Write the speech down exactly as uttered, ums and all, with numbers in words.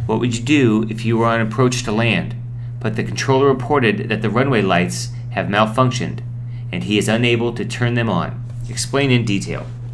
What would you do if you were on approach to land, but the controller reported that the runway lights have malfunctioned and he is unable to turn them on? Explain in detail.